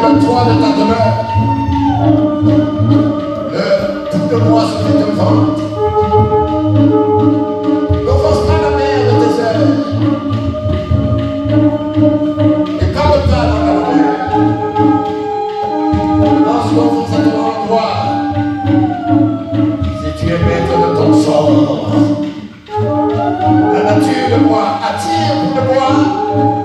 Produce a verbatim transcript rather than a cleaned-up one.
le toit de ta demeure. Le tout de moi se fait devant. N'offense pas la mère de tes heures. Et parle-toi dans la rue. Lorsqu'on à ton endroit, si tu es maître de ton sort, la nature de bois attire pour le bois.